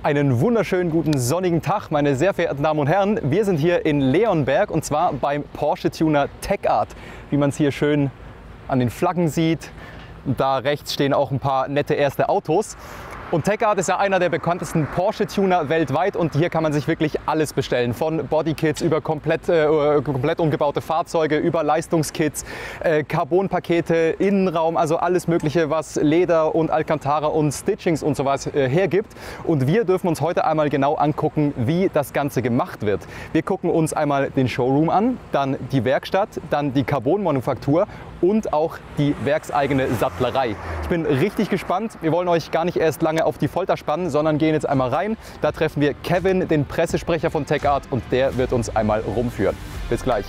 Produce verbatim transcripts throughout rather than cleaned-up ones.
Einen wunderschönen guten sonnigen Tag, meine sehr verehrten Damen und Herren. Wir sind hier in Leonberg und zwar beim Porsche Tuner TechArt, wie man es hier schön an den Flaggen sieht. Da rechts stehen auch ein paar nette erste Autos. Und TechArt ist ja einer der bekanntesten Porsche-Tuner weltweit und hier kann man sich wirklich alles bestellen. Von Bodykits über komplett, äh, komplett umgebaute Fahrzeuge, über Leistungskits, äh, Carbonpakete, Innenraum, also alles Mögliche, was Leder und Alcantara und Stitchings und sowas äh, hergibt. Und wir dürfen uns heute einmal genau angucken, wie das Ganze gemacht wird. Wir gucken uns einmal den Showroom an, dann die Werkstatt, dann die Carbon-Manufaktur und auch die werkseigene Sattlerei. Ich bin richtig gespannt. Wir wollen euch gar nicht erst lange auf die Folter spannen, sondern gehen jetzt einmal rein. Da treffen wir Kevin, den Pressesprecher von TechArt, und der wird uns einmal rumführen. Bis gleich.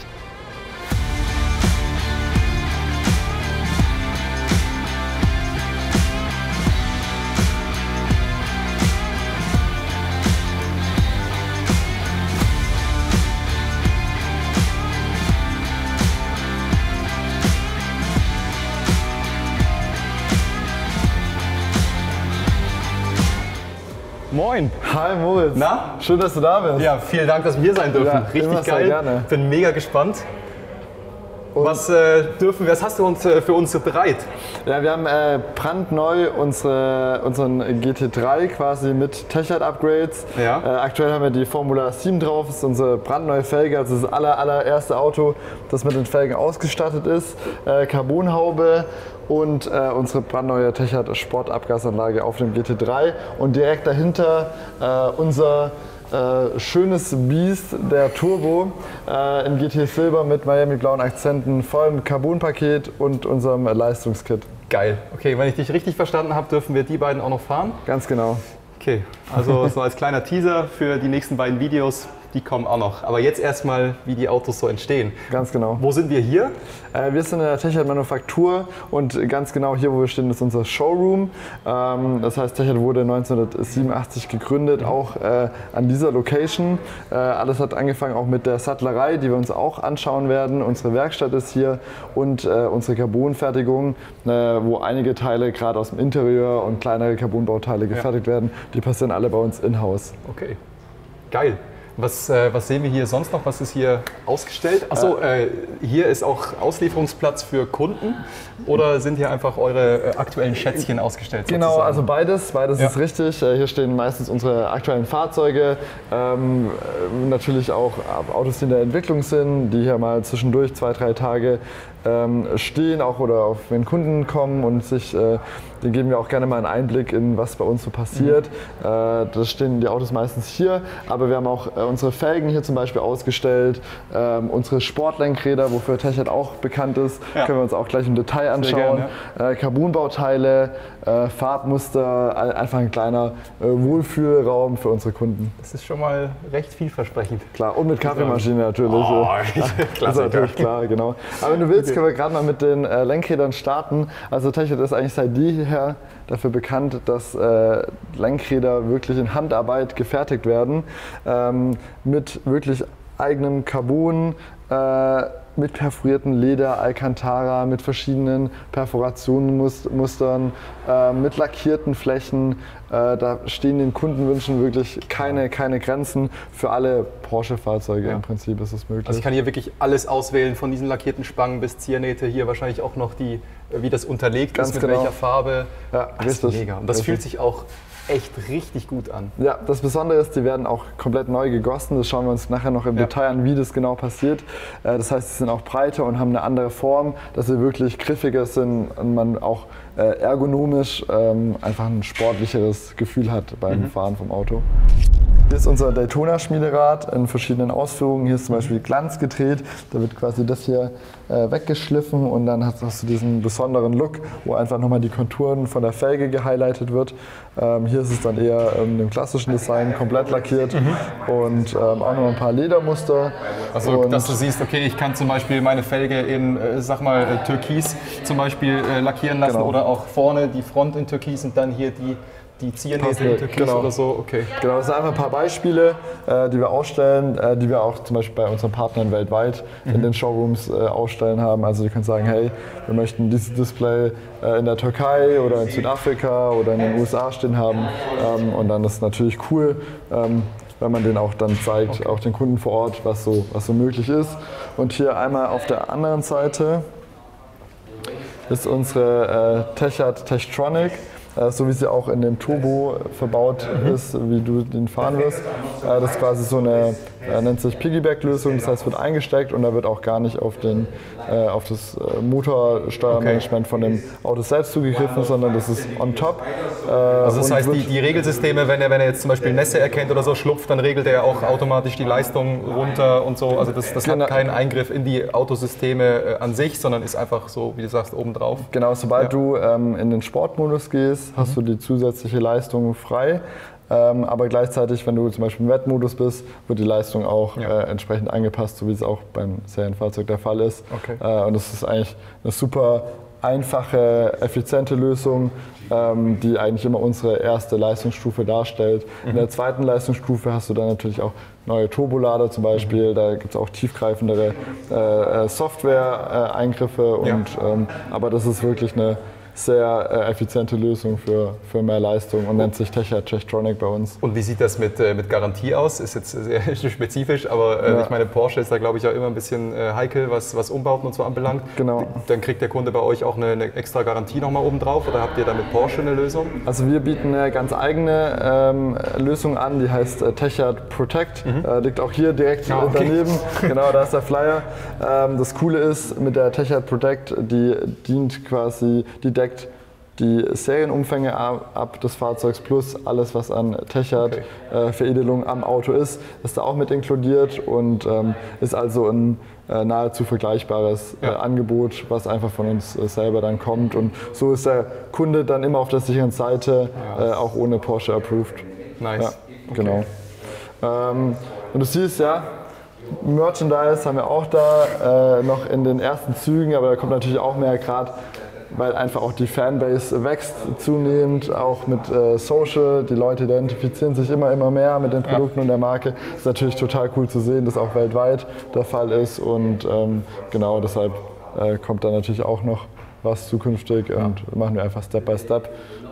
Moin! Hi Moritz! Na? Schön, dass du da bist. Ja, vielen Dank, dass wir hier sein dürfen. Ja, richtig geil. Gerne. Bin mega gespannt. Und was äh, dürfen wir, was hast du uns äh, für uns bereit? Ja, wir haben äh, brandneu unsere, unseren G T drei quasi mit TechArt-Upgrades. Ja. Äh, aktuell haben wir die Formula sieben drauf, das ist unsere brandneue Felge, also das aller, allererste Auto, das mit den Felgen ausgestattet ist. Äh, Carbonhaube und äh, unsere brandneue TechArt Sportabgasanlage auf dem G T drei. Und direkt dahinter äh, unser Äh, schönes Biest, der Turbo, äh, in G T Silber mit Miami blauen Akzenten, vollem Carbonpaket und unserem Leistungskit. Geil. Okay, wenn ich dich richtig verstanden habe, dürfen wir die beiden auch noch fahren? Ganz genau. Okay, also so als kleiner Teaser für die nächsten beiden Videos, die kommen auch noch. Aber jetzt erstmal, wie die Autos so entstehen. Ganz genau. Wo sind wir hier? Äh, wir sind in der TechArt Manufaktur und ganz genau hier, wo wir stehen, ist unser Showroom. Ähm, das heißt, TechArt wurde neunzehnhundertsiebenundachtzig gegründet, auch äh, an dieser Location. Äh, alles hat angefangen auch mit der Sattlerei, die wir uns auch anschauen werden. Unsere Werkstatt ist hier und äh, unsere Carbonfertigung, äh, wo einige Teile gerade aus dem Interieur und kleinere Carbonbauteile gefertigt ja. werden. Die passieren alle bei uns in-house. Okay, geil. Was, äh, was sehen wir hier sonst noch? Was ist hier ausgestellt? Achso, äh, hier ist auch Auslieferungsplatz für Kunden oder sind hier einfach eure äh, aktuellen Schätzchen ausgestellt? Genau, sozusagen? Also beides. Beides ja. ist richtig. Äh, hier stehen meistens unsere aktuellen Fahrzeuge. Ähm, natürlich auch Autos, die in der Entwicklung sind, die hier mal zwischendurch zwei, drei Tage ähm, stehen, auch oder auch wenn Kunden kommen und sich, äh, denen geben wir auch gerne mal einen Einblick in, was bei uns so passiert. Mhm. Äh, das stehen die Autos meistens hier, aber wir haben auch äh, unsere Felgen hier zum Beispiel ausgestellt, ähm, unsere Sportlenkräder, wofür TechArt auch bekannt ist, ja. können wir uns auch gleich im Detail anschauen. Gern, ja. äh, Carbonbauteile, äh, Farbmuster, einfach ein kleiner äh, Wohlfühlraum für unsere Kunden. Das ist schon mal recht vielversprechend. Klar, und mit Kaffeemaschine natürlich. Oh, das ist natürlich klar, genau. Aber wenn du willst, können wir gerade mal mit den äh, Lenkrädern starten. Also TechArt ist eigentlich seit jeher dafür bekannt, dass äh, Lenkräder wirklich in Handarbeit gefertigt werden, ähm, mit wirklich eigenem Carbon, äh, mit perforiertem Leder, Alcantara, mit verschiedenen Perforationenmustern, äh, mit lackierten Flächen. Äh, da stehen den Kundenwünschen wirklich keine, keine Grenzen. Für alle Porsche-Fahrzeuge ja. im Prinzip ist es möglich. Also ich kann hier wirklich alles auswählen, von diesen lackierten Spangen bis Ziernähte. Hier wahrscheinlich auch noch die, wie das unterlegt Ganz ist, mit genau. welcher Farbe. Ja, das richtig. ist mega. Und das richtig. fühlt sich auch echt richtig gut an. Ja, das Besondere ist, die werden auch komplett neu gegossen. Das schauen wir uns nachher noch im ja. Detail an, wie das genau passiert. Das heißt, sie sind auch breiter und haben eine andere Form, dass sie wirklich griffiger sind und man auch ergonomisch ähm, einfach ein sportlicheres Gefühl hat beim mhm. Fahren vom Auto. Hier ist unser Daytona-Schmiederad in verschiedenen Ausführungen. Hier ist zum Beispiel Glanz gedreht. Da wird quasi das hier äh, weggeschliffen und dann hast, hast du diesen besonderen Look, wo einfach nochmal die Konturen von der Felge gehighlightet wird. Ähm, hier ist es dann eher ähm, im klassischen Design komplett lackiert mhm. und ähm, auch noch ein paar Ledermuster. Also, und dass du siehst, okay, ich kann zum Beispiel meine Felge in, äh, sag mal, äh, Türkis zum Beispiel äh, lackieren lassen genau. oder auch vorne die Front in Türkis und dann hier die die Ziernähte genau. oder so? Okay. Genau, das sind einfach ein paar Beispiele, äh, die wir ausstellen, äh, die wir auch zum Beispiel bei unseren Partnern weltweit mhm. in den Showrooms äh, ausstellen haben. Also die können sagen, hey, wir möchten dieses Display äh, in der Türkei oder in Südafrika oder in den U S A stehen haben. Ähm, und dann ist es natürlich cool, ähm, wenn man den auch dann zeigt, okay. auch den Kunden vor Ort, was so, was so möglich ist. Und hier einmal auf der anderen Seite ist unsere äh, Techart Techtronic, äh, so wie sie auch in dem Turbo verbaut mhm. ist, wie du den fahren wirst. Äh, das ist quasi so eine, äh, nennt sich Piggyback-Lösung, das heißt, wird eingesteckt und da wird auch gar nicht auf, den, äh, auf das äh, Motorsteuermanagement okay. von dem Auto selbst zugegriffen, sondern das ist on top. Äh, also das heißt, die, die Regelsysteme, wenn er, wenn er jetzt zum Beispiel Nässe erkennt oder so schlupft, dann regelt er auch automatisch die Leistung runter und so. Also das, das genau. hat keinen Eingriff in die Autosysteme äh, an sich, sondern ist einfach so, wie du sagst, obendrauf. Genau, sobald ja. du ähm, in den Sportmodus gehst, hast mhm. du die zusätzliche Leistung frei. Ähm, aber gleichzeitig, wenn du zum Beispiel im Wettmodus bist, wird die Leistung auch ja. äh, entsprechend angepasst, so wie es auch beim Serienfahrzeug der Fall ist. Okay. Äh, und das ist eigentlich eine super einfache, effiziente Lösung, ähm, die eigentlich immer unsere erste Leistungsstufe darstellt. Mhm. In der zweiten Leistungsstufe hast du dann natürlich auch neue Turbolader zum Beispiel, mhm. da gibt es auch tiefgreifendere äh, Software-Eingriffe, äh, ja. ähm, aber das ist wirklich eine sehr äh, effiziente Lösung für, für mehr Leistung und nennt sich Techart Techtronic bei uns. Und wie sieht das mit, äh, mit Garantie aus? Ist jetzt sehr spezifisch, aber äh, ja. ich meine, Porsche ist da glaube ich auch immer ein bisschen äh, heikel, was, was Umbauten und so anbelangt. Genau. Dann kriegt der Kunde bei euch auch eine, eine extra Garantie nochmal oben drauf oder habt ihr da mit Porsche eine Lösung? Also wir bieten eine ganz eigene ähm, Lösung an, die heißt äh, Techart Protect. Mhm. Äh, liegt auch hier direkt ja, okay. daneben. Genau, da ist der Flyer. Ähm, das Coole ist, mit der Techart Protect, die dient quasi, die deckt die Serienumfänge ab des Fahrzeugs plus alles, was an Techart-Veredelung okay. äh, am Auto ist, ist da auch mit inkludiert und ähm, ist also ein äh, nahezu vergleichbares ja. äh, Angebot, was einfach von uns äh, selber dann kommt. Und so ist der Kunde dann immer auf der sicheren Seite, ja. äh, auch ohne Porsche approved. Nice. Ja, genau. Okay. Ähm, und du siehst ja, Merchandise haben wir auch da, äh, noch in den ersten Zügen, aber da kommt natürlich auch mehr, gerade weil einfach auch die Fanbase wächst zunehmend, auch mit äh, Social. Die Leute identifizieren sich immer, immer mehr mit den Produkten ja. und der Marke. Das ist natürlich total cool zu sehen, dass auch weltweit der Fall ist und ähm, genau deshalb äh, kommt da natürlich auch noch was zukünftig ja. und machen wir einfach Step by Step.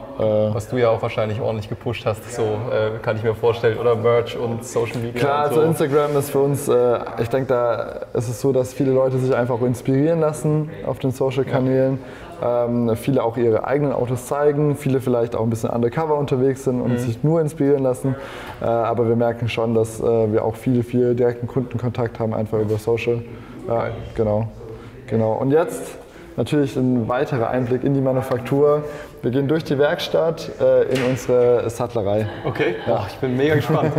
Was du ja auch wahrscheinlich ordentlich gepusht hast, so äh, kann ich mir vorstellen, oder Merch und Social Media. Klar, und so. Also Instagram ist für uns, äh, ich denke, da ist es so, dass viele Leute sich einfach inspirieren lassen auf den Social-Kanälen. Ja. Ähm, viele auch ihre eigenen Autos zeigen, viele vielleicht auch ein bisschen undercover unterwegs sind und mhm. sich nur inspirieren lassen. Äh, aber wir merken schon, dass äh, wir auch viel, viel direkten Kundenkontakt haben, einfach über Social. Ja, genau, genau. Und jetzt natürlich ein weiterer Einblick in die Manufaktur. Wir gehen durch die Werkstatt äh, in unsere Sattlerei. Okay, ja. Ach, ich bin mega gespannt.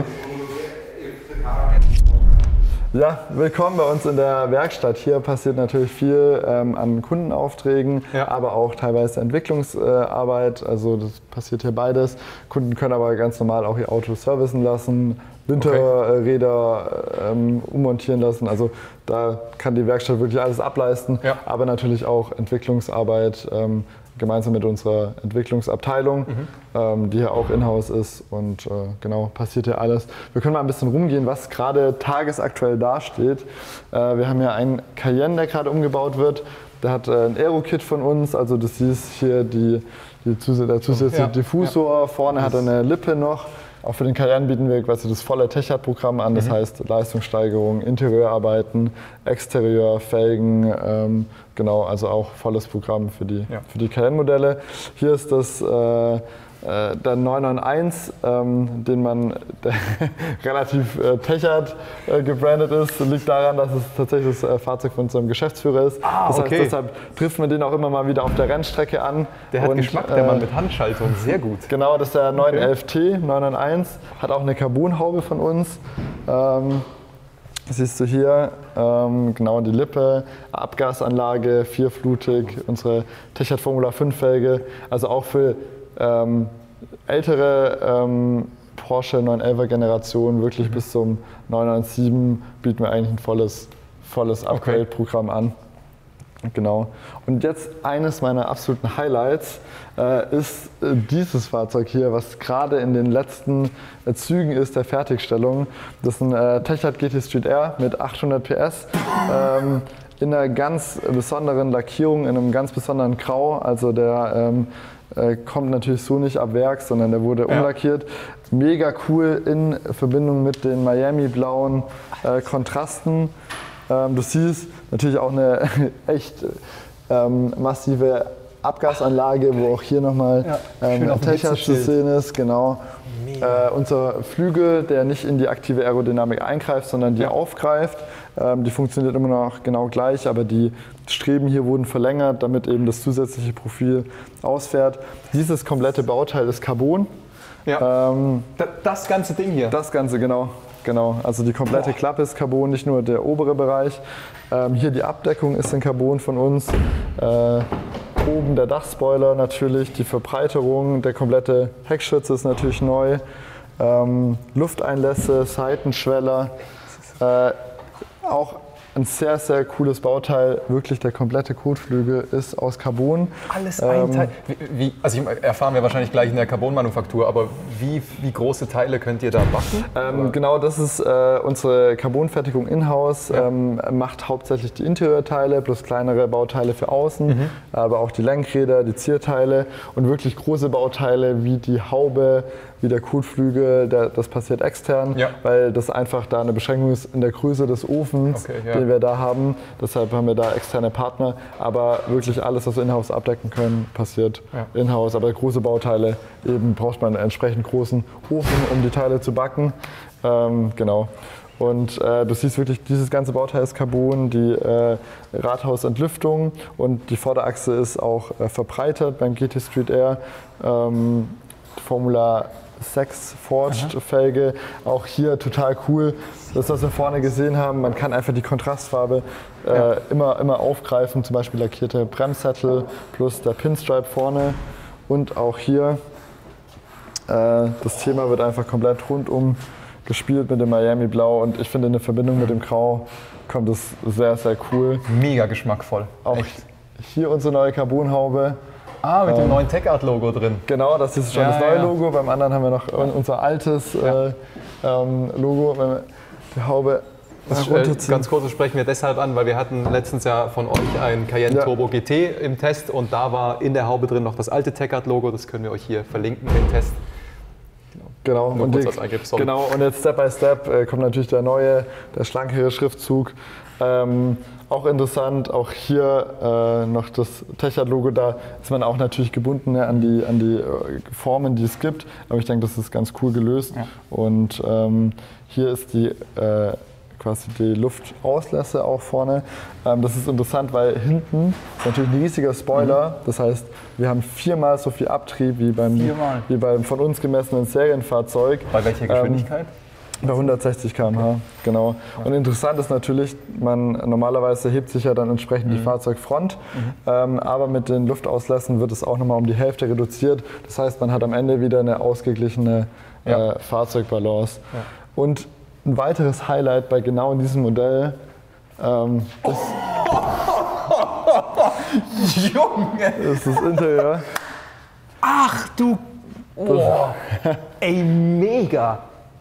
Ja, willkommen bei uns in der Werkstatt. Hier passiert natürlich viel ähm, an Kundenaufträgen, ja. aber auch teilweise Entwicklungsarbeit. Also das passiert hier beides. Kunden können aber ganz normal auch ihr Auto servicen lassen, Winterräder okay. ähm, ummontieren lassen. Also da kann die Werkstatt wirklich alles ableisten, ja. aber natürlich auch Entwicklungsarbeit ähm, gemeinsam mit unserer Entwicklungsabteilung, mhm. ähm, die hier auch in-house ist und äh, genau, passiert hier alles. Wir können mal ein bisschen rumgehen, was gerade tagesaktuell dasteht. Äh, wir haben hier einen Cayenne, der gerade umgebaut wird. Der hat äh, ein Aero-Kit von uns, also das ist hier die, die zus der zusätzliche ja. Diffusor, ja. vorne hat er eine Lippe noch. Auch für den Cayenne bieten wir quasi das volle Techart-Programm an, das mhm. heißt Leistungssteigerung, Interieurarbeiten, Exterieur, Felgen, ähm, genau, also auch volles Programm für die, ja. für die Cayenne-Modelle. Hier ist das äh, äh, der neun neun eins, ähm, den man der relativ äh, Techart äh, gebrandet ist, liegt daran, dass es tatsächlich das äh, Fahrzeug von unserem Geschäftsführer ist. Ah, das okay. heißt, deshalb trifft man den auch immer mal wieder auf der Rennstrecke an. Der hat und, Geschmack, der Mann mit Handschaltung, sehr gut. Genau, das ist der neun elf T, neun neun eins, hat auch eine Carbonhaube von uns. Ähm, siehst du hier, ähm, genau die Lippe, Abgasanlage, vierflutig, unsere Techart Formula fünf Felge, also auch für ähm, ältere ähm, Porsche neun elfer Generation, wirklich mhm. bis zum neun neun sieben bieten wir eigentlich ein volles, volles Upgrade-Programm an. Genau. Und jetzt eines meiner absoluten Highlights äh, ist äh, dieses Fahrzeug hier, was gerade in den letzten äh, Zügen ist der Fertigstellung. Das ist ein äh, Techart G T Street R mit achthundert P S. Ähm, in einer ganz besonderen Lackierung, in einem ganz besonderen Grau. Also der ähm, äh, kommt natürlich so nicht ab Werk, sondern der wurde umlackiert. Ja. Mega cool in Verbindung mit den Miami-blauen äh, Kontrasten. Ähm, du siehst natürlich auch eine echt ähm, massive Abgasanlage, wo auch hier nochmal ja, ähm, Techart zu sehen ist. Genau. Äh, unser Flügel, der nicht in die aktive Aerodynamik eingreift, sondern die ja. aufgreift. Ähm, die funktioniert immer noch genau gleich, aber die Streben hier wurden verlängert, damit eben das zusätzliche Profil ausfährt. Dieses komplette Bauteil ist Carbon. Ja. Ähm, das ganze Ding hier? Das Ganze, genau. Genau, also die komplette Boah. Klappe ist Carbon, nicht nur der obere Bereich. Ähm, hier die Abdeckung ist in Carbon von uns. Äh, oben der Dachspoiler natürlich, die Verbreiterung, der komplette Heckschutz ist natürlich neu. Ähm, Lufteinlässe, Seitenschweller. Äh, auch ein sehr, sehr cooles Bauteil. Wirklich der komplette Kotflügel ist aus Carbon. Alles ein ähm, Teil. Wie, wie, also ich, erfahren wir wahrscheinlich gleich in der Carbon-Manufaktur, aber wie, wie große Teile könnt ihr da backen? Ähm, genau, das ist äh, unsere Carbonfertigung in-house. Ja. Ähm, macht hauptsächlich die Interieurteile plus kleinere Bauteile für außen, mhm. aber auch die Lenkräder, die Zierteile und wirklich große Bauteile wie die Haube, wie der Kotflügel, der, das passiert extern, ja. weil das einfach da eine Beschränkung ist in der Größe des Ofens, okay, ja. den wir da haben. Deshalb haben wir da externe Partner. Aber wirklich alles, was wir in-house abdecken können, passiert ja. in-house. Aber große Bauteile, eben braucht man einen entsprechend großen Ofen, um die Teile zu backen. Ähm, genau. Und äh, du siehst wirklich, dieses ganze Bauteil ist Carbon, die äh, Rathausentlüftung und die Vorderachse ist auch äh, verbreitert beim G T Street R. Ähm, Formula sechs Forged Aha. Felge, auch hier total cool. Das, was wir vorne gesehen haben, man kann einfach die Kontrastfarbe äh, ja. immer, immer aufgreifen, zum Beispiel lackierte Bremssättel plus der Pinstripe vorne und auch hier. Äh, das Thema wird einfach komplett rundum gespielt mit dem Miami Blau und ich finde in der Verbindung mit dem Grau kommt es sehr, sehr cool. Mega geschmackvoll. Auch Echt. Hier unsere neue Carbonhaube. Ah, mit ähm, dem neuen Techart-Logo drin. Genau, das ist schon ja, das neue ja. Logo. Beim anderen haben wir noch unser altes ja. äh, ähm, Logo. Wenn wir die Haube das äh, ganz kurz, das sprechen wir deshalb an, weil wir hatten letztens ja von euch ein Cayenne ja. Turbo G T im Test und da war in der Haube drin noch das alte Techart-Logo. Das können wir euch hier verlinken im Test. Genau, und, die, genau. und jetzt Step by Step äh, kommt natürlich der neue, der schlankere Schriftzug. Ähm, auch interessant, auch hier äh, noch das Techart-Logo, da ist man auch natürlich gebunden ne, an die, an die äh, Formen, die es gibt. Aber ich denke, das ist ganz cool gelöst. Ja. Und ähm, hier ist die, äh, quasi die Luftauslässe auch vorne. Ähm, das ist interessant, weil hinten ist natürlich ein riesiger Spoiler. Mhm. Das heißt, wir haben viermal so viel Abtrieb wie beim, viermal. wie beim von uns gemessenen Serienfahrzeug. Bei welcher Geschwindigkeit? Ähm, Bei hundertsechzig Kilometer pro Stunde, genau. Und interessant ist natürlich, man normalerweise hebt sich ja dann entsprechend mhm. die Fahrzeugfront, mhm. ähm, aber mit den Luftauslässen wird es auch nochmal um die Hälfte reduziert. Das heißt, man hat am Ende wieder eine ausgeglichene ja. äh, Fahrzeugbalance. Ja. Und ein weiteres Highlight bei genau diesem Modell ähm, ist, Junge! ist das Interieur. Ach du, oh. Ey, mega!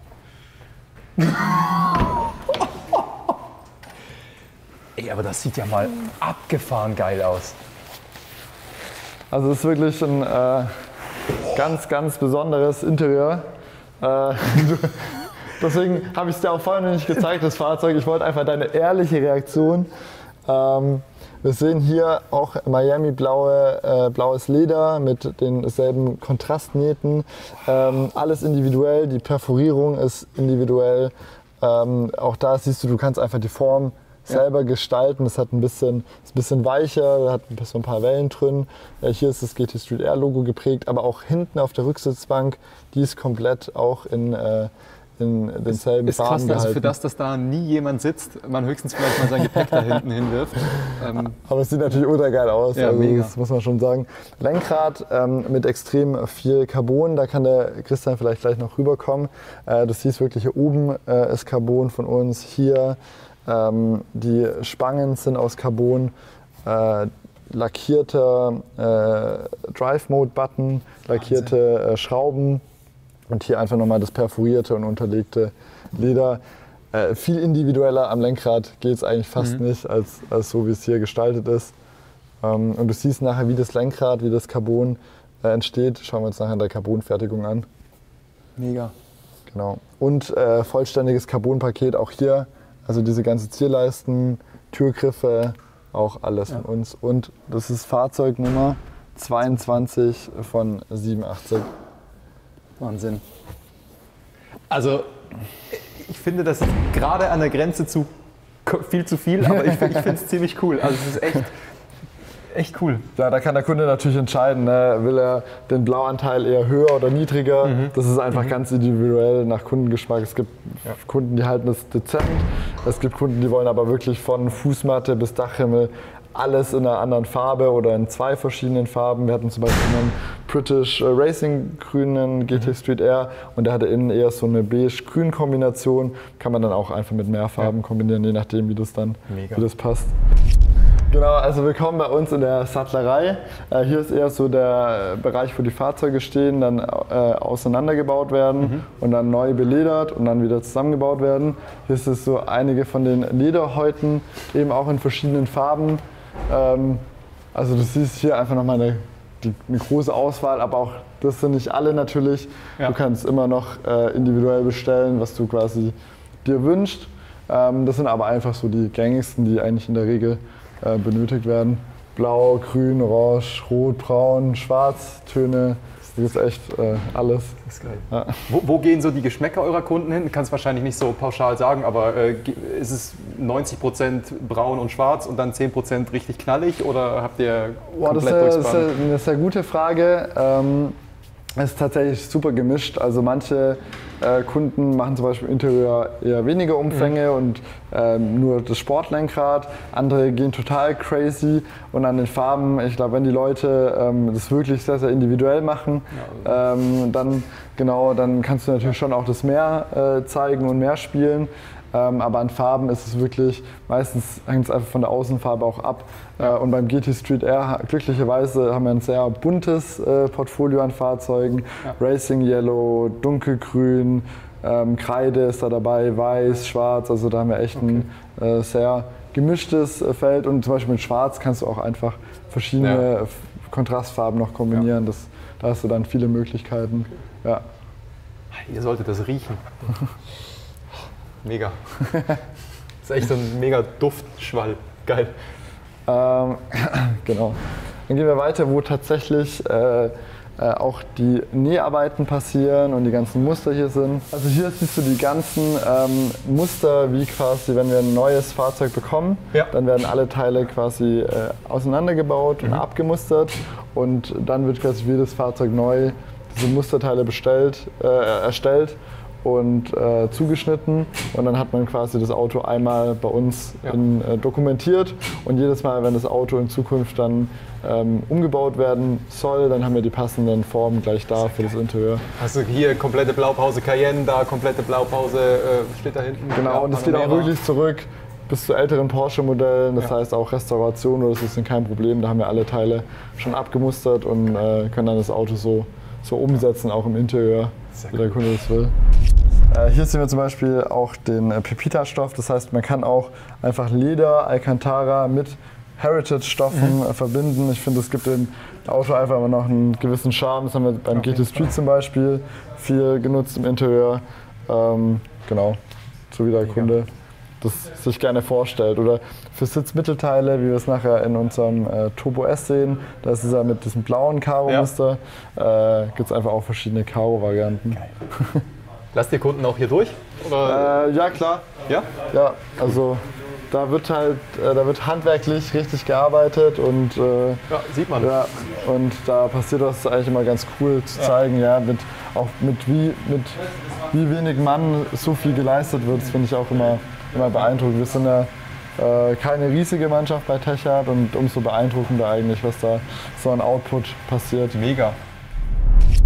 Ey, aber das sieht ja mal abgefahren geil aus. Also es ist wirklich ein äh, ganz, ganz besonderes Interieur. Äh, deswegen habe ich es dir auch vorhin noch nicht gezeigt, das Fahrzeug. Ich wollte einfach deine ehrliche Reaktion. Ähm, wir sehen hier auch Miami blaue, äh, blaues Leder mit denselben Kontrastnähten. Ähm, alles individuell, die Perforierung ist individuell. Ähm, auch da siehst du, du kannst einfach die Form selber ja. gestalten. Das hat ein bisschen, ist ein bisschen weicher, hat ein bisschen ein paar Wellen drin. Äh, hier ist das G T Street R Logo geprägt, aber auch hinten auf der Rücksitzbank, die ist komplett auch in äh, in denselben ist Farben krass, gehalten. Also für das, dass da nie jemand sitzt, man höchstens vielleicht mal sein Gepäck da hinten hinwirft. Ähm Aber es sieht natürlich ultra geil aus, ja, also mega. Das muss man schon sagen. Lenkrad ähm, mit extrem viel Carbon, da kann der Christian vielleicht gleich noch rüberkommen. Äh, du siehst wirklich hier oben äh, ist Carbon von uns, hier ähm, die Spangen sind aus Carbon. äh, lackierter äh, Drive-Mode-Button, lackierte äh, Schrauben und hier einfach nochmal das perforierte und unterlegte Leder. Äh, viel individueller am Lenkrad geht es eigentlich fast mhm. nicht, als, als so wie es hier gestaltet ist. Ähm, und du siehst nachher, wie das Lenkrad, wie das Carbon äh, entsteht. Schauen wir uns nachher in der Carbonfertigung an. Mega. Genau. Und äh, vollständiges Carbonpaket auch hier. Also diese ganze Zierleisten, Türgriffe, auch alles ja. von uns. Und das ist Fahrzeugnummer zweiundzwanzig von siebenundachtzig. Wahnsinn. Also ich finde, das ist gerade an der Grenze zu viel zu viel, aber ich, ich finde es ziemlich cool. Also es ist echt, echt cool. Ja, da kann der Kunde natürlich entscheiden, ne? Will er den Blauanteil eher höher oder niedriger. Mhm. Das ist einfach mhm. ganz individuell nach Kundengeschmack. Es gibt ja. Kunden, die halten das dezent. Es gibt Kunden, die wollen aber wirklich von Fußmatte bis Dachhimmel alles in einer anderen Farbe oder in zwei verschiedenen Farben. Wir hatten zum Beispiel einen British Racing grünen G T Street R und der hatte innen eher so eine beige-grün Kombination. Kann man dann auch einfach mit mehr Farben ja. kombinieren, je nachdem, wie das dann wie das passt. Genau, also willkommen bei uns in der Sattlerei. Äh, hier ist eher so der Bereich, wo die Fahrzeuge stehen, dann äh, auseinandergebaut werden mhm. und dann neu beledert und dann wieder zusammengebaut werden. Hier ist es so einige von den Lederhäuten, eben auch in verschiedenen Farben. Ähm, also du siehst hier einfach nochmal eine, die, eine große Auswahl, aber auch das sind nicht alle natürlich. Ja. Du kannst immer noch äh, individuell bestellen, was du quasi dir wünschst. Ähm, das sind aber einfach so die gängigsten, die eigentlich in der Regel äh, benötigt werden. Blau, Grün, Orange, Rot, Braun, Schwarz, Töne. Das ist echt äh, alles. Das ist geil. Ja. Wo, wo gehen so die Geschmäcker eurer Kunden hin? Du kannst wahrscheinlich nicht so pauschal sagen, aber äh, ist es neunzig Prozent braun und schwarz und dann zehn Prozent richtig knallig oder habt ihr Boah, komplett das durchs ist eine, eine sehr gute Frage. Ähm, es ist tatsächlich super gemischt. Also manche äh, Kunden machen zum Beispiel im Interieur eher weniger Umfänge mhm. und ähm, nur das Sportlenkrad. Andere gehen total crazy und an den Farben, ich glaube, wenn die Leute ähm, das wirklich sehr, sehr individuell machen, ja, also. ähm, dann, genau, dann kannst du natürlich schon auch das Meer äh, zeigen und mehr spielen. Ähm, aber an Farben ist es wirklich, meistens hängt es einfach von der Außenfarbe auch ab. Ja. Äh, und beim G T Street R, glücklicherweise, haben wir ein sehr buntes äh, Portfolio an Fahrzeugen. Ja. Racing Yellow, Dunkelgrün, ähm, Kreide ist da dabei, Weiß, Schwarz. Also da haben wir echt okay. ein äh, sehr gemischtes äh, Feld. Und zum Beispiel mit Schwarz kannst du auch einfach verschiedene ja. Kontrastfarben noch kombinieren. Ja. Das, da hast du dann viele Möglichkeiten. Ja. Ihr solltet das riechen. Mega. Das ist echt so ein mega Duftschwall. Geil. Ähm, genau. Dann gehen wir weiter, wo tatsächlich äh, äh, auch die Näharbeiten passieren und die ganzen Muster hier sind. Also hier siehst du die ganzen ähm, Muster, wie quasi, wenn wir ein neues Fahrzeug bekommen, ja. dann werden alle Teile quasi äh, auseinandergebaut mhm. und abgemustert und dann wird quasi für jedes Fahrzeug neu diese Musterteile bestellt, äh, erstellt und äh, zugeschnitten und dann hat man quasi das Auto einmal bei uns ja. in, äh, dokumentiert und jedes Mal, wenn das Auto in Zukunft dann ähm, umgebaut werden soll, dann haben wir die passenden Formen gleich da für das Interieur. Hast du hier komplette Blaupause Cayenne, da komplette Blaupause äh, steht da hinten? Genau, ja, und es geht auch wirklich zurück bis zu älteren Porsche-Modellen, das ja. heißt auch Restauration, das ist kein Problem, da haben wir alle Teile schon abgemustert und äh, können dann das Auto so, so umsetzen, auch im Interieur, wie der Kunde das will. Hier sehen wir zum Beispiel auch den Pepita-Stoff, das heißt, man kann auch einfach Leder, Alcantara mit Heritage-Stoffen mhm. verbinden. Ich finde, es gibt dem Auto einfach immer noch einen gewissen Charme. Das haben wir beim okay. G T Street zum Beispiel viel genutzt im Interieur. Ähm, genau, so wie der Mega. Kunde das sich gerne vorstellt. Oder für Sitzmittelteile, wie wir es nachher in unserem äh, Turbo S sehen, da ist dieser mit diesem blauen Karo-Muster, ja. äh, gibt es einfach auch verschiedene Karo-Varianten. Lasst ihr Kunden auch hier durch? Oder? Äh, ja, klar. Ja? Ja, also da wird halt, äh, da wird handwerklich richtig gearbeitet und äh, ja, sieht man. Ja, und da passiert das eigentlich immer ganz cool zu zeigen, ja, ja mit, auch mit wie, mit wie wenig Mann so viel geleistet wird, das finde ich auch immer, immer beeindruckend. Wir sind ja äh, keine riesige Mannschaft bei Techart und umso beeindruckender eigentlich, was da so an Output passiert. Mega.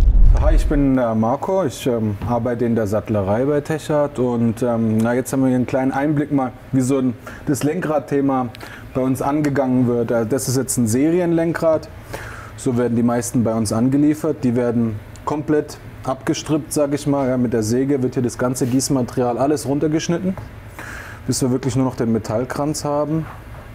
Hi, ich bin äh, Marco, ich ähm, arbeite in der Sattlerei bei Techart und ähm, na, jetzt haben wir hier einen kleinen Einblick mal, wie so ein, das Lenkradthema bei uns angegangen wird. Also das ist jetzt ein Serienlenkrad, so werden die meisten bei uns angeliefert, die werden komplett abgestrippt, sage ich mal, ja, mit der Säge wird hier das ganze Gießmaterial alles runtergeschnitten, bis wir wirklich nur noch den Metallkranz haben.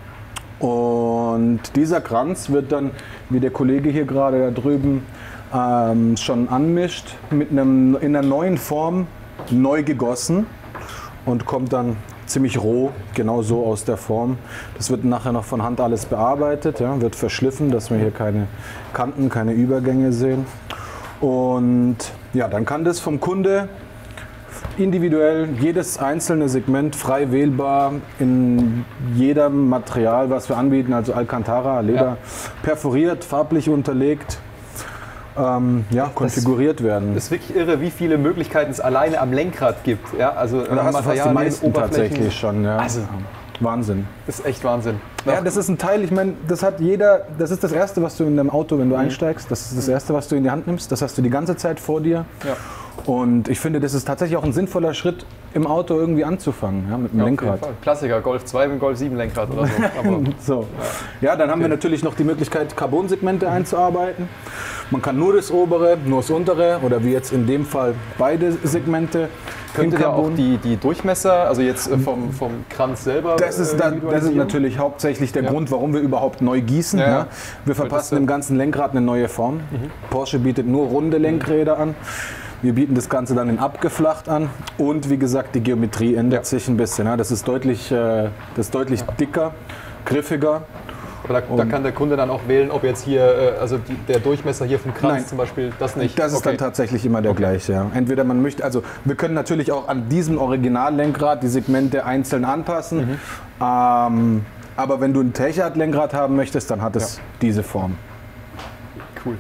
Und dieser Kranz wird dann, wie der Kollege hier gerade da drüben ähm, schon anmischt, mit einem, in einer neuen Form neu gegossen und kommt dann ziemlich roh, genau so aus der Form. Das wird nachher noch von Hand alles bearbeitet, ja, wird verschliffen, dass wir hier keine Kanten, keine Übergänge sehen. Und ja, dann kann das vom Kunde individuell jedes einzelne Segment frei wählbar in jedem Material, was wir anbieten, also Alcantara, Leder, ja, perforiert, farblich unterlegt, ähm, ja, konfiguriert das, werden. Das ist wirklich irre, wie viele Möglichkeiten es alleine am Lenkrad gibt. Ja, also da hast du fast die meisten tatsächlich schon. Ja. Also, Wahnsinn. Das ist echt Wahnsinn. Ja, das ist ein Teil, ich meine, das hat jeder, das ist das Erste, was du in deinem Auto, wenn du mhm. einsteigst, das ist das Erste, was du in die Hand nimmst, das hast du die ganze Zeit vor dir. Ja. Und ich finde, das ist tatsächlich auch ein sinnvoller Schritt, im Auto irgendwie anzufangen, ja, mit dem ja, Lenkrad. Klassiker, Golf zwei mit Golf sieben Lenkrad oder so. Aber, so. Ja. ja, dann haben okay. wir natürlich noch die Möglichkeit, Carbon-Segmente mhm. einzuarbeiten. Man kann nur das obere, nur das untere oder wie jetzt in dem Fall beide Segmente. Könnte da auch die, die Durchmesser, also jetzt vom, vom Kranz selber? Das ist, da, das ist natürlich hauptsächlich der ja. Grund, warum wir überhaupt neu gießen. Ja, ja. Wir verpassen dem ganzen Lenkrad eine neue Form. Mhm. Porsche bietet nur runde Lenkräder an. Wir bieten das Ganze dann in abgeflacht an und wie gesagt, die Geometrie ändert ja. sich ein bisschen. Ja. Das ist deutlich, äh, das ist deutlich ja. dicker, griffiger. Aber da, da kann der Kunde dann auch wählen, ob jetzt hier, äh, also die, der Durchmesser hier vom Kranz Nein, zum Beispiel, das nicht? Das ist okay. dann tatsächlich immer der okay. gleiche. Ja. Entweder man möchte, also wir können natürlich auch an diesem Originallenkrad die Segmente einzeln anpassen. Mhm. Ähm, aber wenn du ein Techart-Lenkrad haben möchtest, dann hat es ja. diese Form. Cool.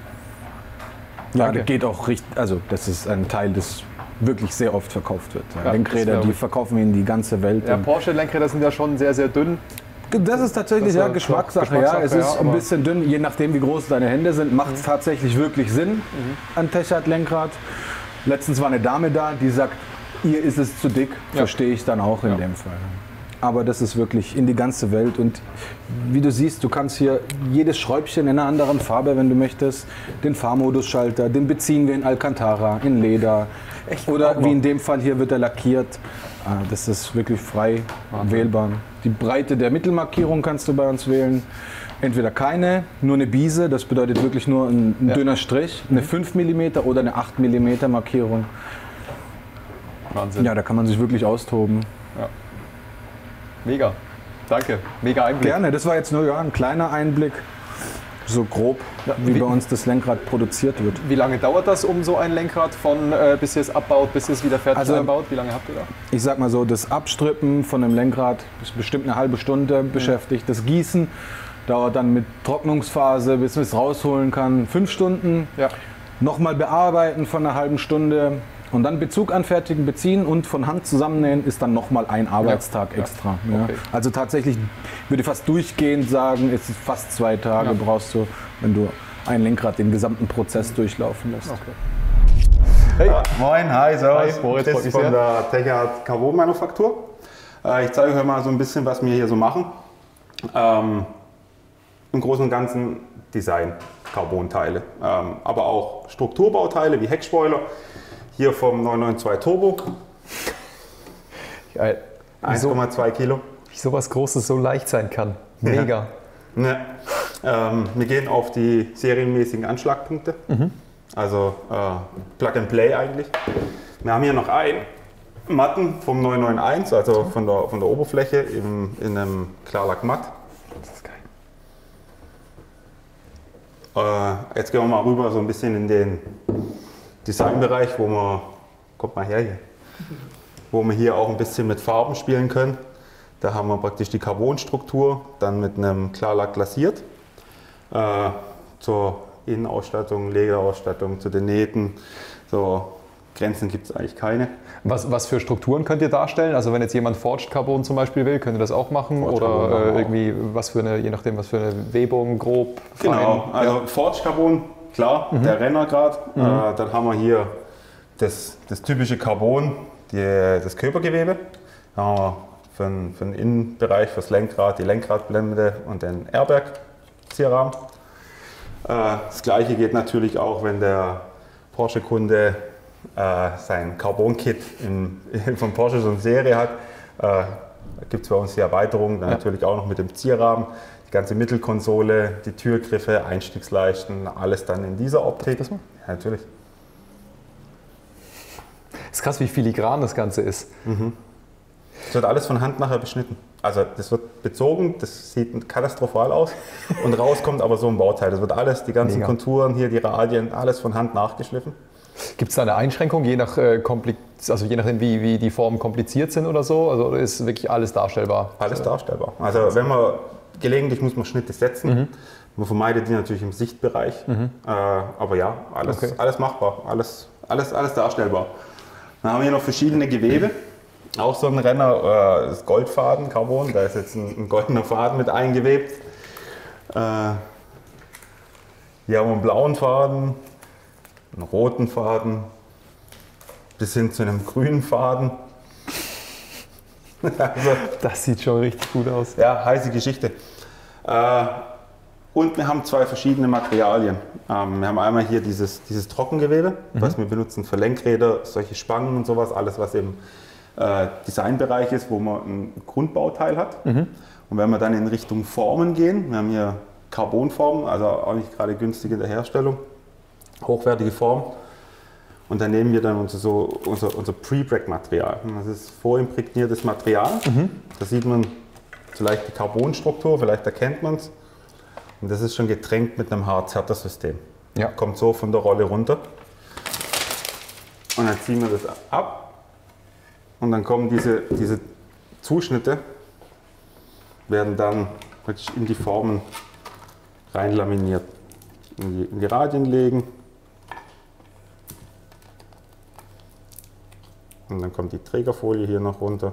Ja, das geht auch richtig, also das ist ein Teil, das wirklich sehr oft verkauft wird. Ja, Lenkräder, die verkaufen wir in die ganze Welt. Ja, Porsche-Lenkräder sind ja schon sehr, sehr dünn. Das ist tatsächlich das ist ja Geschmackssache. Geschmackssache. Ja, es ist ja, ein bisschen dünn, je nachdem wie groß deine Hände sind, macht es mhm. tatsächlich wirklich Sinn, mhm. ein Techart-Lenkrad. Letztens war eine Dame da, die sagt, ihr ist es zu dick, ja. verstehe ich dann auch in ja. dem Fall. Aber das ist wirklich in die ganze Welt und wie du siehst, du kannst hier jedes Schräubchen in einer anderen Farbe, wenn du möchtest, den Fahrmodusschalter, den beziehen wir in Alcantara, in Leder. Echt? Oder wie in dem Fall hier wird er lackiert. Das ist wirklich frei Wahnsinn. wählbar. Die Breite der Mittelmarkierung kannst du bei uns wählen. Entweder keine, nur eine Biese, das bedeutet wirklich nur ein, ein ja. dünner Strich, eine fünf Millimeter oder eine acht Millimeter Markierung. Wahnsinn. Ja, da kann man sich wirklich austoben. Ja. Mega, danke, mega Einblick. Gerne, das war jetzt nur ja, ein kleiner Einblick, so grob, ja, wie, wie bei uns das Lenkrad produziert wird. Wie lange dauert das, um so ein Lenkrad von äh, bis ihr es abbaut, bis ihr es wieder fertig also, einbaut? Wie lange habt ihr da? Ich sag mal so, das Abstrippen von dem Lenkrad ist bestimmt eine halbe Stunde mhm. beschäftigt. Das Gießen dauert dann mit Trocknungsphase, bis man es rausholen kann, fünf Stunden. Ja. Nochmal bearbeiten von einer halben Stunde. Und dann Bezug anfertigen, beziehen und von Hand zusammennähen ist dann nochmal ein Arbeitstag ja. extra. Ja. Okay. Also tatsächlich würde ich fast durchgehend sagen, es ist fast zwei Tage ja. brauchst du, wenn du ein Lenkrad den gesamten Prozess durchlaufen lässt. Okay. Hey. Ja, moin, hi, servus. Hi, Moritz, ich bin von der Techart Carbon Manufaktur. Ich zeige euch mal so ein bisschen, was wir hier so machen. Ähm, Im Großen und Ganzen Design, Carbon-Teile, ähm, aber auch Strukturbauteile wie Heckspoiler. Hier vom neun neun zwei Turbo. eins Komma zwei Kilo. Wie sowas Großes so leicht sein kann. Mega. Ja. Ja. Ähm, wir gehen auf die serienmäßigen Anschlagpunkte. Mhm. Also äh, Plug and Play eigentlich. Wir haben hier noch einen Matten vom neun neun eins, also von der, von der Oberfläche im, in einem Klarlack Matt. Das ist geil. Äh, jetzt gehen wir mal rüber so ein bisschen in den Designbereich, wo wir, kommt mal her hier, wo wir hier auch ein bisschen mit Farben spielen können. Da haben wir praktisch die Carbonstruktur, dann mit einem Klarlack glasiert. Äh, zur Innenausstattung, Lederausstattung, zu den Nähten. So Grenzen gibt es eigentlich keine. Was, was für Strukturen könnt ihr darstellen? Also wenn jetzt jemand Forged Carbon zum Beispiel will, könnt ihr das auch machen? Forged oder äh, irgendwie was für eine, je nachdem was für eine Webung, grob, fein? Genau, also ja. Forged Carbon klar, mhm. der Rennergrad. Mhm. Äh, dann haben wir hier das, das typische Carbon, die, das Körpergewebe. Dann haben wir für den, für den Innenbereich, fürs Lenkrad, die Lenkradblende und den Airbag-Zierrahmen. Äh, das gleiche geht natürlich auch, wenn der Porsche-Kunde äh, sein Carbon-Kit von Porsche so eine Serie hat. Äh, gibt es bei uns die Erweiterung, dann ja. natürlich auch noch mit dem Zierrahmen. Die ganze Mittelkonsole, die Türgriffe, Einstiegsleisten, alles dann in dieser Optik. Das mal? Ja, natürlich. Ist krass, wie filigran das Ganze ist. Mhm. Das wird alles von Hand nachher beschnitten. Also das wird bezogen, das sieht katastrophal aus und rauskommt aber so ein Bauteil. Das wird alles, die ganzen Mega. Konturen hier, die Radien, alles von Hand nachgeschliffen. Gibt es da eine Einschränkung, je, nach, äh, also je nachdem, wie, wie die Formen kompliziert sind oder so? Also ist wirklich alles darstellbar? Alles darstellbar. Also wenn man, gelegentlich muss man Schnitte setzen. Mhm. Man vermeidet die natürlich im Sichtbereich. Mhm. Äh, aber ja, alles, okay. alles machbar, alles, alles, alles darstellbar. Dann haben wir hier noch verschiedene Gewebe. Auch so ein Renner, äh, das Goldfaden, Carbon, da ist jetzt ein, ein goldener Faden mit eingewebt. Äh, hier haben wir einen blauen Faden, einen roten Faden, bis hin zu einem grünen Faden. Also, das sieht schon richtig gut aus. Ja, heiße Geschichte. Äh, und wir haben zwei verschiedene Materialien. Ähm, wir haben einmal hier dieses, dieses Trockengewebe, mhm. was wir benutzen für Lenkräder, solche Spangen und sowas, alles was im äh, Designbereich ist, wo man ein Grundbauteil hat. Mhm. Und wenn wir dann in Richtung Formen gehen, wir haben hier Carbonformen, also auch nicht gerade günstig in der Herstellung, hochwertige Form. Und dann nehmen wir dann unser, so, unser, unser Pre-Brake-Material. Das ist vorimprägniertes Material. Mhm. Da sieht man vielleicht die Carbonstruktur, vielleicht erkennt man es. Und das ist schon getränkt mit einem Harz-Härter-System. Ja. Kommt so von der Rolle runter. Und dann ziehen wir das ab. Und dann kommen diese, diese Zuschnitte, werden dann praktisch in die Formen rein laminiert. In die, in die Radien legen. Und dann kommt die Trägerfolie hier noch runter.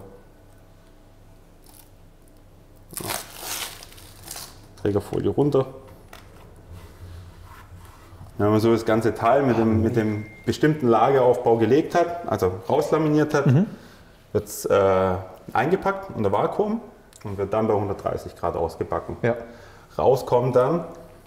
Trägerfolie runter. Wenn man so das ganze Teil mit dem, mit dem bestimmten Lageaufbau gelegt hat, also rauslaminiert hat, mhm. wird es äh, eingepackt unter Vakuum und wird dann bei hundertdreißig Grad ausgebacken. Ja. Rauskommt dann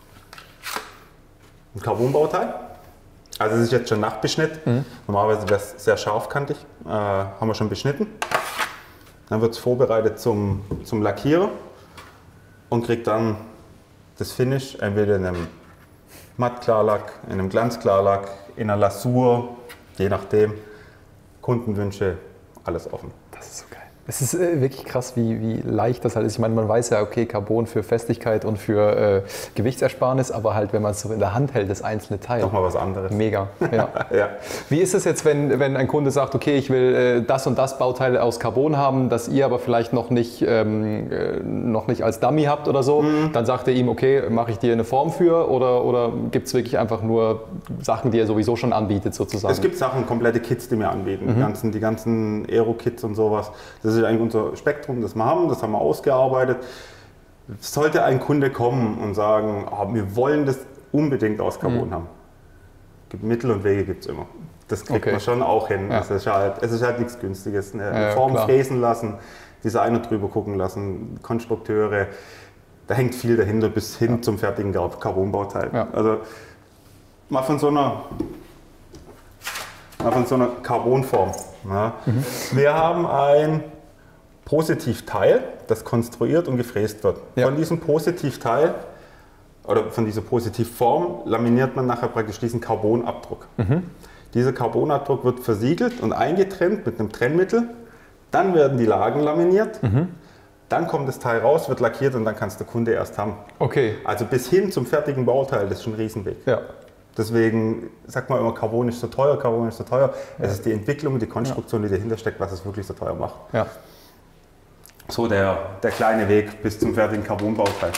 ein Carbonbauteil. Also es ist jetzt schon Nachbeschnitt. Mhm. Normalerweise wäre es sehr scharfkantig. Äh, haben wir schon beschnitten. Dann wird es vorbereitet zum, zum Lackierer und kriegt dann das Finish entweder in einem Mattklarlack, in einem Glanzklarlack, in einer Lasur, je nachdem. Kundenwünsche, alles offen. Das ist so geil. Es ist äh, wirklich krass, wie, wie leicht das halt ist. Ich meine, man weiß ja, okay, Carbon für Festigkeit und für äh, Gewichtsersparnis, aber halt, wenn man es so in der Hand hält, das einzelne Teil. Nochmal was anderes. Mega, ja. ja. Wie ist es jetzt, wenn, wenn ein Kunde sagt, okay, ich will äh, das und das Bauteil aus Carbon haben, das ihr aber vielleicht noch nicht, ähm, äh, noch nicht als Dummy habt oder so, mhm. dann sagt ihr ihm, okay, mache ich dir eine Form für oder, oder gibt es wirklich einfach nur Sachen, die er sowieso schon anbietet sozusagen? Es gibt Sachen, komplette Kits, die wir anbieten, mhm. die ganzen, die ganzen Aero-Kits und sowas. Das ist eigentlich unser Spektrum, das wir haben, das haben wir ausgearbeitet. Sollte ein Kunde kommen und sagen, oh, wir wollen das unbedingt aus Carbon mhm. haben. Mittel und Wege gibt es immer. Das kriegt okay. man schon auch hin. Ja. Es, ist halt, es ist halt nichts Günstiges. Eine ja, Form klar. fräsen lassen, Designer drüber gucken lassen, Konstrukteure. Da hängt viel dahinter bis hin ja. zum fertigen Carbonbauteil. Ja. Also mal von so einer Mal von so einer Carbonform. Ja. Mhm. Wir haben ein Positivteil, das konstruiert und gefräst wird. Ja. Von diesem Positivteil oder von dieser Positivform laminiert man nachher praktisch diesen Carbonabdruck. Mhm. Dieser Carbonabdruck wird versiegelt und eingetrennt mit einem Trennmittel. Dann werden die Lagen laminiert. Mhm. Dann kommt das Teil raus, wird lackiert und dann kann es der Kunde erst haben. Okay. Also bis hin zum fertigen Bauteil, das ist schon ein Riesenweg. Ja. Deswegen sagt man immer, Carbon ist so teuer, Carbon ist so teuer. Ja. Es ist die Entwicklung, die Konstruktion, die dahinter steckt, was es wirklich so teuer macht. Ja. So der, der kleine Weg bis zum fertigen Carbonbauteil.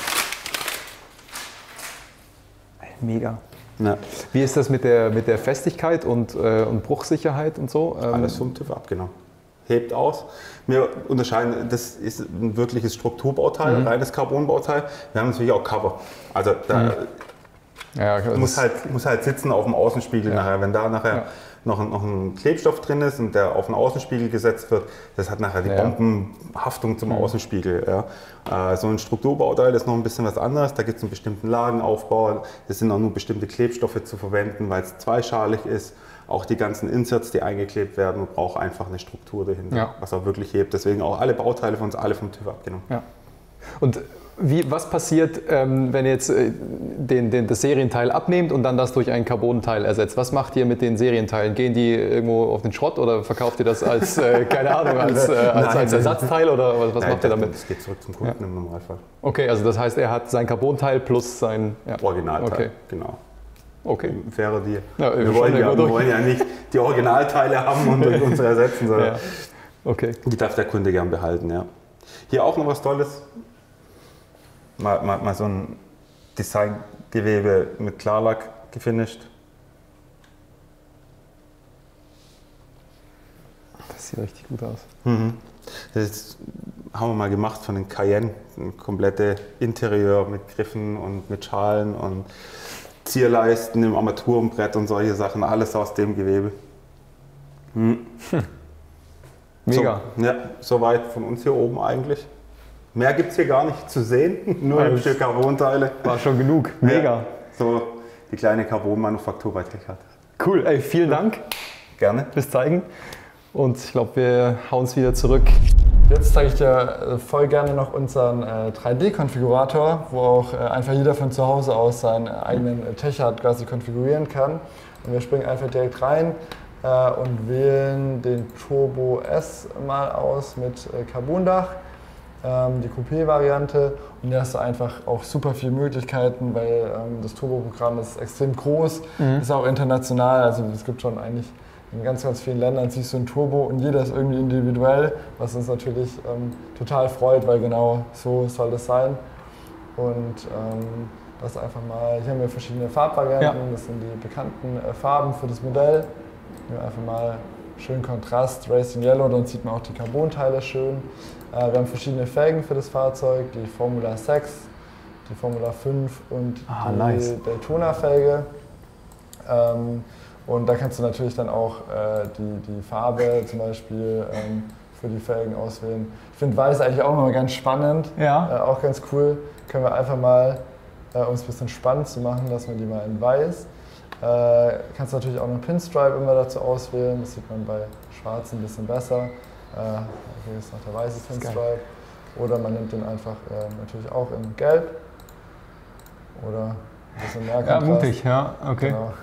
Mega. Ja. Wie ist das mit der, mit der Festigkeit und, äh, und Bruchsicherheit und so? Ähm Alles vom TÜV ab, genau. Hebt aus. Wir unterscheiden, das ist ein wirkliches Strukturbauteil, mhm. ein reines Carbonbauteil. Wir haben natürlich auch Cover. Also da, mhm. Ja, muss, halt, muss halt sitzen auf dem Außenspiegel ja. nachher. Wenn da nachher ja. noch, noch ein Klebstoff drin ist und der auf den Außenspiegel gesetzt wird, das hat nachher die ja. Bombenhaftung zum mhm. Außenspiegel. Ja. Äh, so ein Strukturbauteil ist noch ein bisschen was anderes. Da gibt es einen bestimmten Lagenaufbau. Es sind auch nur bestimmte Klebstoffe zu verwenden, weil es zweischalig ist. Auch die ganzen Inserts, die eingeklebt werden, man braucht einfach eine Struktur dahinter, ja. was auch wirklich hebt. Deswegen auch alle Bauteile von uns, alle vom TÜV abgenommen. Ja. Und wie, was passiert, ähm, wenn ihr jetzt äh, den, den, das Serienteil abnehmt und dann das durch ein Carbonteil ersetzt? Was macht ihr mit den Serienteilen? Gehen die irgendwo auf den Schrott oder verkauft ihr das als, äh, keine Ahnung, als, äh, als, Nein, als Ersatzteil oder was Nein, macht ihr damit? Das geht zurück zum Kunden ja. im Normalfall. Okay, also das heißt, er hat sein Carbonteil plus sein ja. Originalteil, okay. genau. Okay. Fairer Deal. Ja, wir, wollen ja, wir wollen ja nicht die Originalteile haben und unsere ersetzen, sondern ja. okay. die darf der Kunde gern behalten. Ja. Hier auch noch was Tolles. Mal, mal, mal so ein Designgewebe mit Klarlack gefinisht. Das sieht richtig gut aus. Mhm. Das haben wir mal gemacht von den Cayenne. Ein komplette Interieur mit Griffen und mit Schalen und Zierleisten im Armaturenbrett und solche Sachen, alles aus dem Gewebe. Hm. Hm. Mega. So, ja, soweit von uns hier oben eigentlich. Mehr gibt es hier gar nicht zu sehen, nur ein Stück Carbonteile. War schon genug, mega. Ja, so die kleine Carbon-Manufaktur bei TechArt. Cool, ey, vielen Dank. Gerne. Fürs Zeigen. Und ich glaube, wir hauen es wieder zurück. Jetzt zeige ich dir voll gerne noch unseren äh, drei D-Konfigurator, wo auch äh, einfach jeder von zu Hause aus seinen eigenen äh, TechArt quasi konfigurieren kann. Und wir springen einfach direkt rein äh, und wählen den Turbo S mal aus mit äh, Carbondach, ähm, die Coupé-Variante. Und da hast du einfach auch super viele Möglichkeiten, weil ähm, das Turbo-Programm ist extrem groß, mhm. ist auch international, also es gibt schon eigentlich in ganz, ganz vielen Ländern siehst du ein Turbo und jeder ist irgendwie individuell, was uns natürlich ähm, total freut, weil genau so soll das sein. Und ähm, das einfach mal, hier haben wir verschiedene Farbvarianten, ja. das sind die bekannten äh, Farben für das Modell. Hier einfach mal schön Kontrast, Racing Yellow, dann sieht man auch die Carbonteile schön. Äh, wir haben verschiedene Felgen für das Fahrzeug, die Formula sechs, die Formula fünf und ah, die nice. Daytona-Felge. Ähm, Und da kannst du natürlich dann auch äh, die, die Farbe zum Beispiel ähm, für die Felgen auswählen. Ich finde Weiß eigentlich auch immer ganz spannend, ja. äh, auch ganz cool. Können wir einfach mal, äh, um es ein bisschen spannend zu machen, lassen wir die mal in Weiß. Äh, kannst du natürlich auch noch Pinstripe immer dazu auswählen, das sieht man bei Schwarz ein bisschen besser. Äh, hier ist noch der weiße Pinstripe. Oder man nimmt den einfach äh, natürlich auch in Gelb. Oder ein bisschen mehr Kontrast. Ja, mutig, ja, okay. Genau.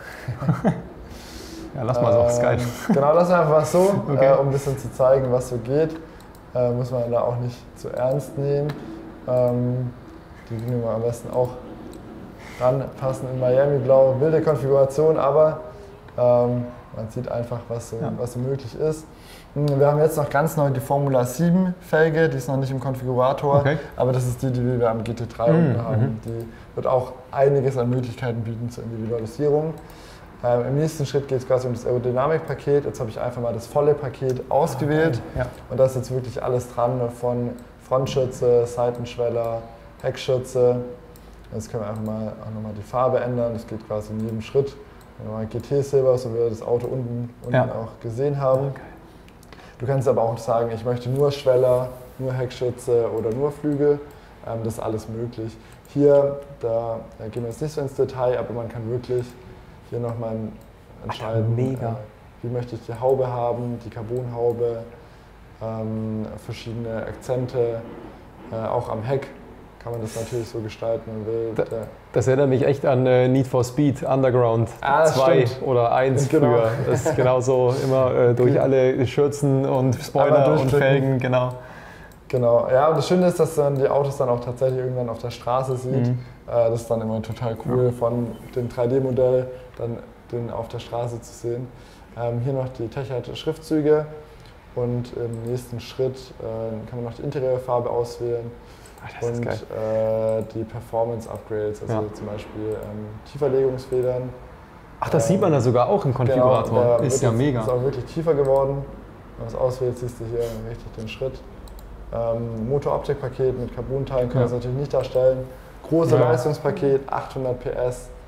Ja, lass mal so, ist geil. Genau, lass einfach was so, okay. äh, um ein bisschen zu zeigen, was so geht. Äh, muss man da auch nicht zu ernst nehmen. Ähm, die nehmen wir am besten auch ranpassen in Miami Blau. Wilde Konfiguration, aber ähm, man sieht einfach, was so, ja. was so möglich ist. Wir haben jetzt noch ganz neu die Formula sieben Felge, die ist noch nicht im Konfigurator, okay. aber das ist die, die wir am G T drei mhm. unten haben. Die wird auch einiges an Möglichkeiten bieten zur Individualisierung. Ähm, Im nächsten Schritt geht es quasi um das Aerodynamikpaket. Jetzt habe ich einfach mal das volle Paket ausgewählt. Okay. Ja. Und da ist jetzt wirklich alles dran, von Frontschütze, Seitenschweller, Heckschütze. Jetzt können wir einfach mal auch nochmal die Farbe ändern. Das geht quasi in jedem Schritt. Nochmal G T-Silber, so wie wir das Auto unten, unten ja. auch gesehen haben. Okay. Du kannst aber auch sagen, ich möchte nur Schweller, nur Heckschütze oder nur Flügel. Ähm, das ist alles möglich. Hier, da, da gehen wir jetzt nicht so ins Detail, aber man kann wirklich hier nochmal entscheiden, mega. Äh, wie möchte ich die Haube haben, die Carbonhaube, ähm, verschiedene Akzente, äh, auch am Heck kann man das natürlich so gestalten, man will. Da, das erinnert mich echt an äh, Need for Speed, Underground ah, zwei oder eins genau. früher. Das ist genauso immer äh, durch alle Schürzen und Spoiler und Felgen, genau. Genau, ja, und das Schöne ist, dass man die Autos dann auch tatsächlich irgendwann auf der Straße sieht. Mhm. Äh, das ist dann immer total cool, ja. von dem drei D-Modell dann den auf der Straße zu sehen. Ähm, hier noch die TechArt-Schriftzüge und im nächsten Schritt äh, kann man noch die Interieurfarbe auswählen. Ach, das und ist geil. Äh, die Performance-Upgrades, also ja. zum Beispiel ähm, Tieferlegungsfedern. Ach, das ähm, sieht man da sogar auch im Konfigurator. Genau, ist ja mega. Ist auch wirklich tiefer geworden. Wenn man es auswählt, siehst du hier richtig den Schritt. Ähm, Motoroptikpaket mit Carbon-Teilen können wir ja. das natürlich nicht darstellen. Große ja. Leistungspaket, achthundert P S,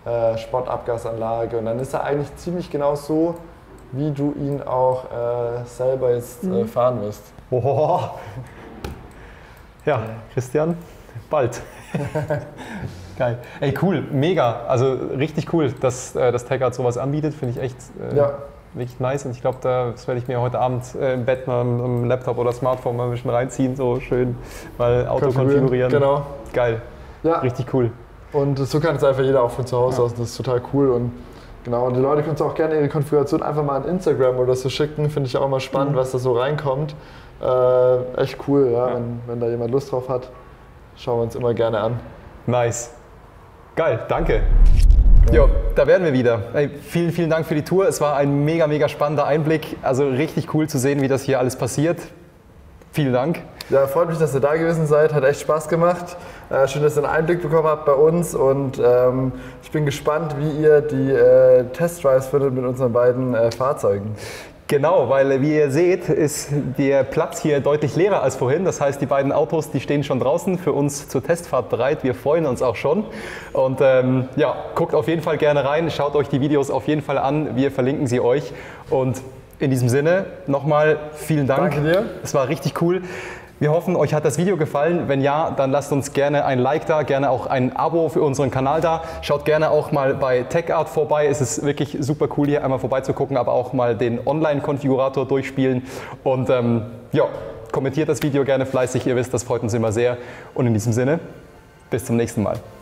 äh, Spottabgasanlage und dann ist er eigentlich ziemlich genau so, wie du ihn auch äh, selber jetzt äh, fahren wirst. Oh. Ja, Christian, bald. Geil. Ey, cool, mega. Also richtig cool, dass äh, das TechArt sowas anbietet. Finde ich echt äh, ja. wirklich nice. Und ich glaube, das werde ich mir heute Abend äh, im Bett mal am Laptop oder Smartphone mal ein bisschen reinziehen. So schön mal Auto konfigurieren. Genau. Geil. Ja. Richtig cool. Und so kann es einfach jeder auch von zu Hause ja. aus. Das ist total cool. Und genau, und die Leute können auch gerne ihre Konfiguration einfach mal an Instagram oder so schicken. Finde ich auch immer spannend, mhm. was da so reinkommt. Äh, echt cool, ja, ja. Wenn, wenn da jemand Lust drauf hat. Schauen wir uns immer gerne an. Nice. Geil, danke. Ja. Jo, da werden wir wieder. Hey, vielen, vielen Dank für die Tour. Es war ein mega, mega spannender Einblick. Also richtig cool zu sehen, wie das hier alles passiert. Vielen Dank. Ja, freut mich, dass ihr da gewesen seid. Hat echt Spaß gemacht. Äh, schön, dass ihr einen Einblick bekommen habt bei uns. Und ähm, ich bin gespannt, wie ihr die äh, Testdrives findet mit unseren beiden äh, Fahrzeugen. Genau, weil wie ihr seht, ist der Platz hier deutlich leerer als vorhin. Das heißt, die beiden Autos, die stehen schon draußen für uns zur Testfahrt bereit. Wir freuen uns auch schon. Und ähm, ja, guckt auf jeden Fall gerne rein, schaut euch die Videos auf jeden Fall an. Wir verlinken sie euch. Und in diesem Sinne nochmal vielen Dank. Danke dir. Es war richtig cool. Wir hoffen, euch hat das Video gefallen. Wenn ja, dann lasst uns gerne ein Like da, gerne auch ein Abo für unseren Kanal da. Schaut gerne auch mal bei TechArt vorbei. Es ist wirklich super cool, hier einmal vorbeizugucken, aber auch mal den Online-Konfigurator durchspielen. Und ähm, ja, kommentiert das Video gerne fleißig. Ihr wisst, das freut uns immer sehr. Und in diesem Sinne, bis zum nächsten Mal.